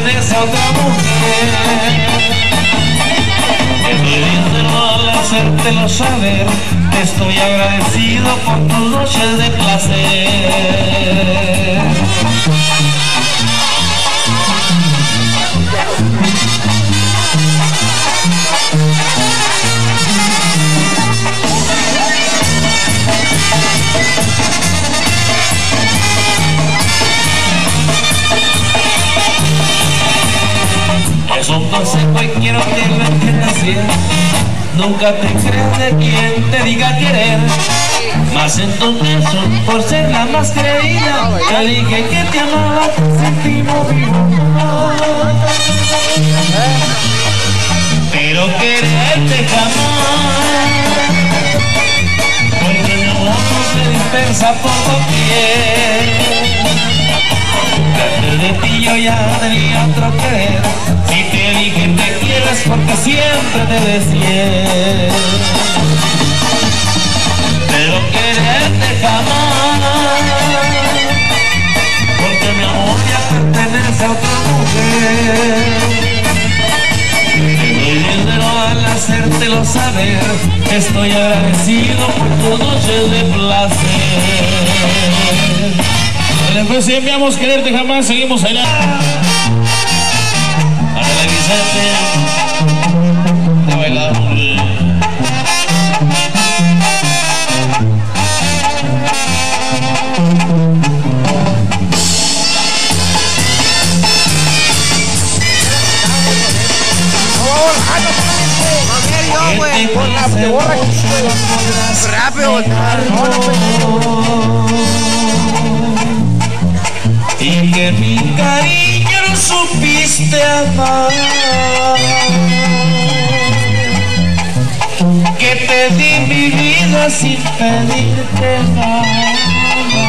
pertenece a otra mujer. Estoy diciendo al hacértelo saber, estoy agradecido por tus noches de placer. Es un consejo y quiero que lo entiendas bien. Nunca te creas de quien te diga querer. Más en tu caso, por ser la más creída, ya dije que te amaba, sentimos vivo. Pero quererte jamás, porque mi amor no se dispersa por doquier. Antes de ti yo ya tenía otro querer. Si te dije te quiero es porque siempre te deseé. Pero quererte jamás, porque mi amor ya pertenece a otra mujer. Te doy dinero al hacértelo saber, estoy agradecido por tus noches de placer. Después si enviamos quererte jamás, seguimos allá. Para la Vicente, de bailar. Con la de borra rápido. Y que mi cariño no supiste amar, que te di mi vida sin pedirte nada.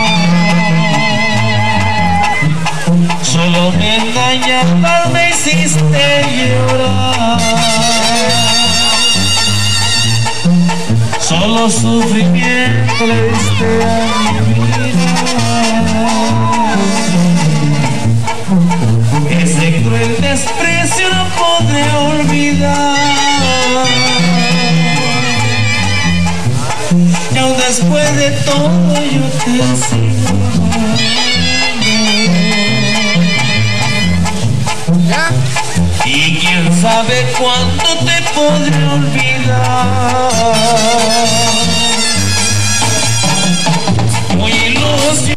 Solo me engañabas, me hiciste llorar. Solo sufrimiento le diste a mi vida. Ese cruel desprecio no podré olvidar. Y aún después de todo yo te sigo amando. Y quién sabe cuándo te podré olvidar. Muy ilusión.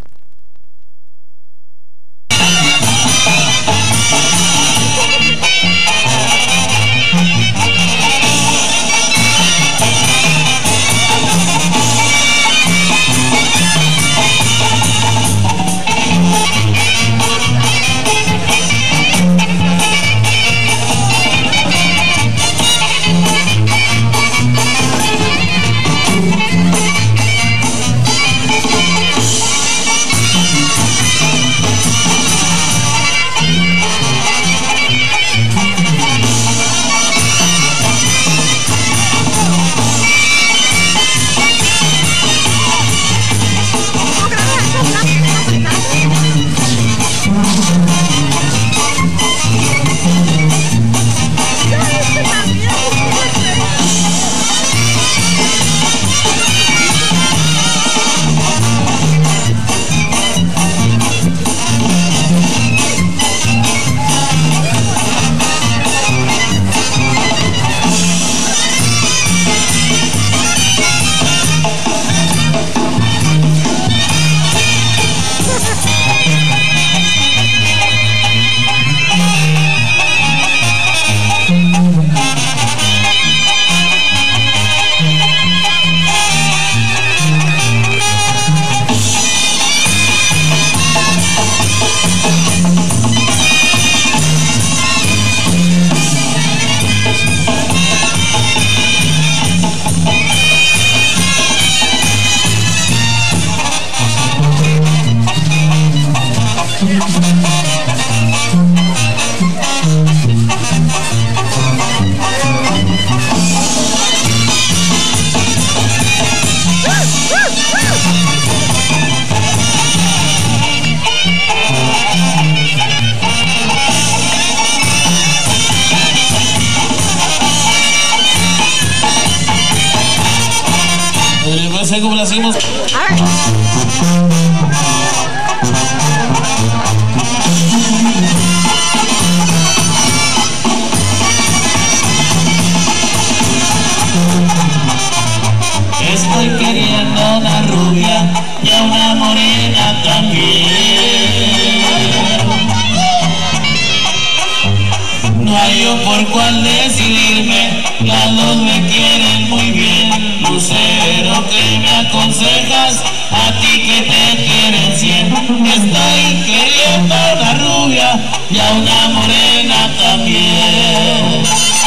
Estoy queriendo una rubia y a una morena también. No hay yo por cuál decidirme, las dos me quieren muy bien. Lucero, que me aconsejas, a ti que te quieren 100. Estoy queriendo una rubia y a una morena también.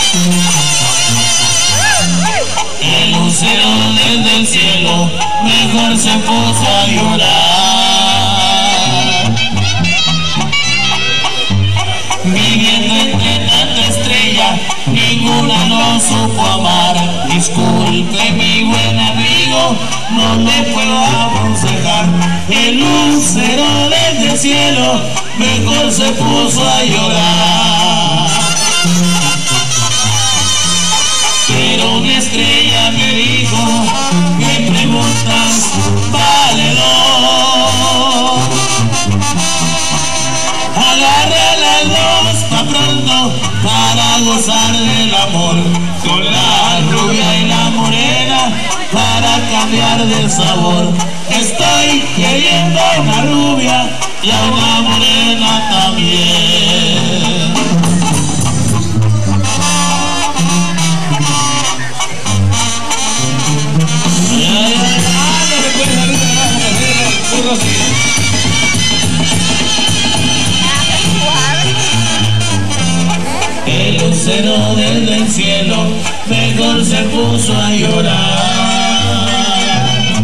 El lucero desde el cielo mejor se puso a llorar. Viviendo entre tanta estrella, ninguna lo supo amar. Disculpe mi buen amigo, no le puedo aconsejar. El lucero desde el cielo mejor se puso a llorar. Pero una estrella me dijo, ¿qué preguntas? Valedor. Agarre a las dos pa' pronto para gozar del amor, con la rubia y la morena para cambiar de sabor. Estoy queriendo una rubia y a una morena también. El lucero desde el cielo mejor se puso a llorar.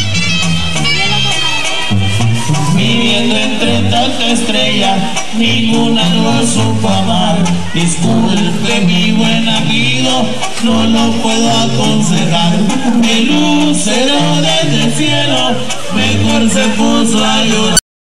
Viviendo entre tanta estrella, ninguna lo supo amar. Disculpe mi buen amigo, no lo puedo aconsejar. El lucero desde el cielo mejor se puso a llorar.